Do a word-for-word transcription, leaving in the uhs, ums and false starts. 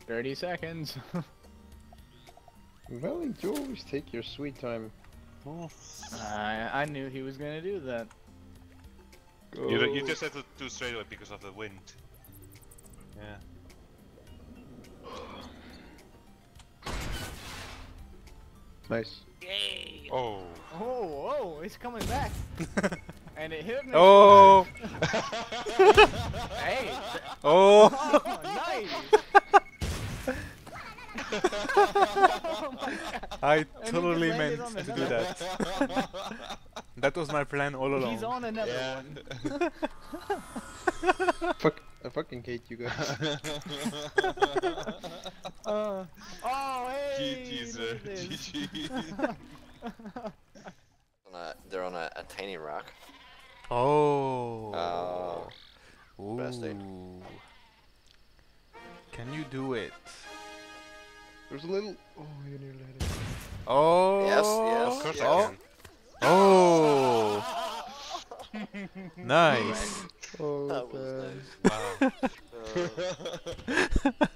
thirty seconds. Well, you always take your sweet time. Oh. I I knew he was gonna do that. Go. You, you just had to do straight away because of the wind. Yeah. Nice. Yay! Oh. Oh, oh, it's coming back. And it hit me. Oh! Hey! Oh! Oh, nice! Oh my God. I And he totally just landed meant on to do another that. That was my plan all along. He's on another Yeah. one. Fuck, I fucking hate you guys. Uh, oh, hey! G G's, look uh, at this. G G. On a, they're on a, a tiny rock. Oh. Oh. Ooh. bastard. Can you do it? There's a little. Oh, you nearly had it. Oh. Yes, yes. Of course yeah. I can. Oh. Nice. Oh, That was God. nice. Wow. Uh,